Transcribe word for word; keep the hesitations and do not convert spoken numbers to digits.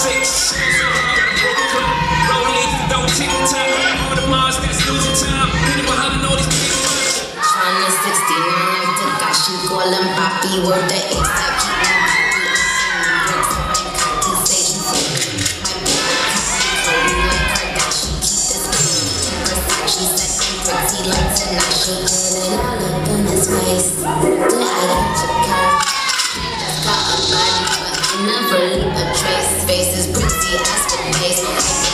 fix. Got a broken cup, rolling, don't tick tock. All the Mars that's losing time. Hidden behind all these people. Tryna sixty-nine, Takashi call him Papi. Word the X that keep me happy. Bricks up and cocky, say he free. My baby Kobe like Kardashian. Keep this bitch Versace, said I'm pretty like Tanashi. And it all up in his face. Did I get your car? Just got a body, but I never leave a trace. Face is pretty as for face.